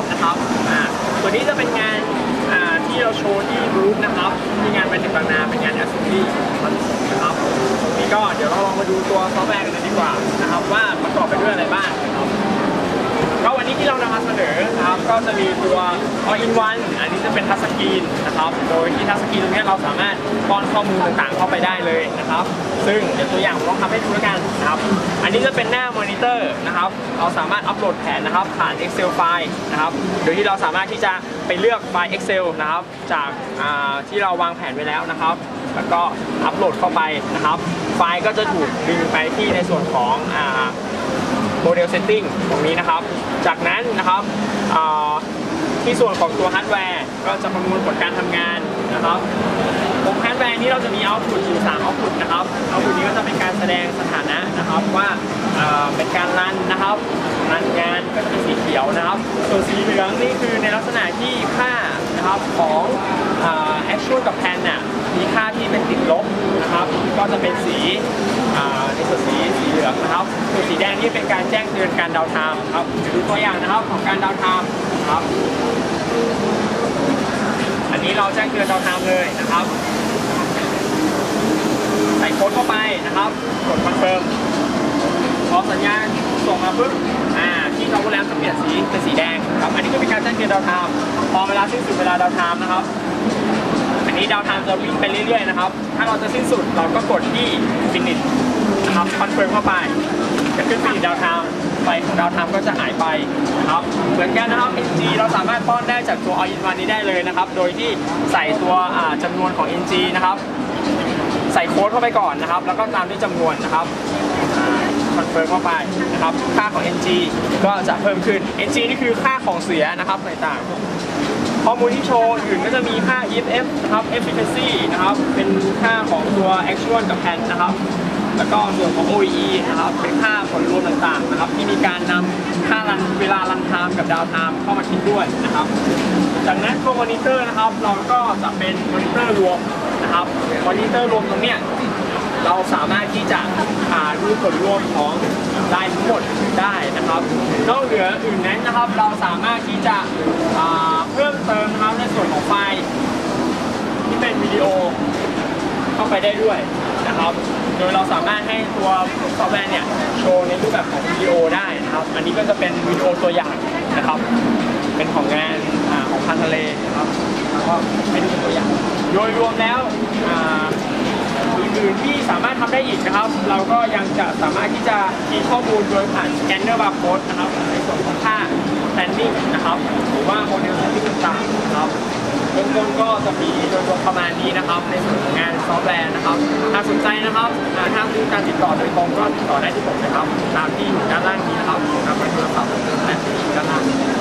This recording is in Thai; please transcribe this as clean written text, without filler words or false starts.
Microsoft นะครับตัวนี้จะเป็นงานที่เราโชว์ที่บูธนะครับที่งานเป็นบางนาเป็นงาน Assembly นะครับนี่ก็เดี๋ยวเราลองมาดูตัวซอฟต์แวร์กันเลยดีกว่านะครับว่าประกอบไปด้วยอะไรบ้างนะครับก็วันนี้ที่เรานำมาเสนอนะครับก็จะมีตัว All-in-One อันนี้จะเป็นทัชสกรีนนะครับโดยที่ทัชสกรีนตรงนี้เราสามารถป้อนข้อมูลต่างๆเข้าไปได้เลยนะครับซึ่งเดี๋ยวตัวอย่างผมลองทำให้ดูแล้วกันนะครับอันนี้จะเป็นหน้ามอนิเตอร์นะครับเราสามารถอัปโหลดแผนนะครับผ่าน Excel ไฟล์นะครับโดยที่เราสามารถที่จะไปเลือกไฟล์ Excel นะครับจากที่เราวางแผนไว้แล้วนะครับแล้วก็อัปโหลดเข้าไปนะครับไฟล์ก็จะถูกดึงไปที่ในส่วนของโมเดลเซตติ้งตรงนี้นะครับจากนั้นนะครับที่ส่วนของตัวฮาร์ดแวร์ก็จะประมวลผลการทำงานนะครับของฮาร์ดแวร์นี้เราจะมีเอาท์พุตอยู่3เอาท์พุตนะครับเอาท์พุตนี้ก็จะเป็นการแสดงสถานะนะครับว่าเป็นการรันนะครับรันงานก็จะเป็นสีเขียวนะครับส่วนสีเหลืองนี่คือในลักษณะที่ค่านะครับของactual กับ plan เนี่ยมีค่าที่เป็นติดลบนะครับก็จะเป็นสีในส่วนสีเหลืองนะครับส่วนสีแดงนี่เป็นการแจ้งเตือนการดาวน์ไทม์ครับดูตัวอย่างนะครับของการดาวน์ไทม์ครับอันนี้เราแจ้งเตือนดาวน์ไทม์เลยนะครับใส่โค้ดเข้าไปนะครับกดคอนเฟิร์มพอสัญญาณส่งมาปุ๊บที่เราโปรแกรมจะเปลี่ยนสีเป็นสีแดงครับอันนี้ก็เป็นการแจ้งเตือนดาวน์ไทม์พอเวลาสิ้นสุดเวลาดาวน์ไทม์นะครับอันนี้ดาวน์ไทม์จะวิ่งไปเรื่อยๆนะครับถ้าเราจะสิ้นสุดเราก็กดที่ finish นะครับคอนเฟิร์มเข้าไปจะขึ้น finish ดาวน์ไทม์ไฟของดาวน์ไทม์ก็จะหายไปนะครับเหมือนกันนะครับ NG เราสามารถป้อนได้จากตัว All-in-One นี้ได้เลยนะครับโดยที่ใส่ตัวจำนวนของ NG นะครับใส่โค้ดเข้าไปก่อนนะครับแล้วก็ตามด้วยจำนวนนะครับคอนเฟิร์มเข้าไปนะครับค่าของ NG ก็จะเพิ่มขึ้น NG นี่คือค่าของเสียนะครับต่างๆข้อมูลที่โชว์อื่นก็จะมีค่า EFF นะครับ Efficiency นะครับเป็นค่าของตัว Actual กับ Plan นะครับแล้วก็ส่วนของ OEE นะครับเป็นค่าผลรวมต่างๆนะครับที่มีการนำค่าเวลารันไทม์กับดาวน์ไทม์เข้ามาคิดด้วยนะครับจากนั้นตัวมอนิเตอร์นะครับเราก็จะเป็นมอนิเตอร์รวมนะครับมอนิเตอร์รวมตรงเนี้ยเราสามารถที่จะดูผลรวมของรายทั้งหมดได้นะครับนอกเหนืออื่นนั้นนะครับเราสามารถที่จะเพิ่มเติมนะครับในส่วนของไฟล์ที่เป็นวิดีโอเข้าไปได้ด้วยนะครับโดยเราสามารถให้ตัวซอฟต์แวร์เนี่ยโชว์ในรูปแบบของวิดีโอได้นะครับอันนี้ก็จะเป็นวิดีโอตัวอย่างนะครับเป็นของงานของพันทะเลนะครับแล้วก็ให้ดูตัวอย่างโดยรวมแล้วอื่นๆที่สามารถทำได้อีกนะครับเราก็ยังจะสามารถที่จะคีย์ข้อมูลโดยผ่านสแกนเนอร์บาร์โค้ดนะครับในส่วนของค่า standing นะครับหรือว่าโมเดล standing ต่างๆนะครับเบื้องต้นก็จะมีโดยรวมประมาณนี้นะครับในส่วนของงานซอฟต์แวร์นะครับถ้าสนใจนะครับถ้ามีการติดต่อโดยตรงก็ติดต่อได้ที่ผมนะครับตามที่อยู่ด้านล่างนี้นะครับทางเบอร์โทรศัพท์และที่ด้านล่าง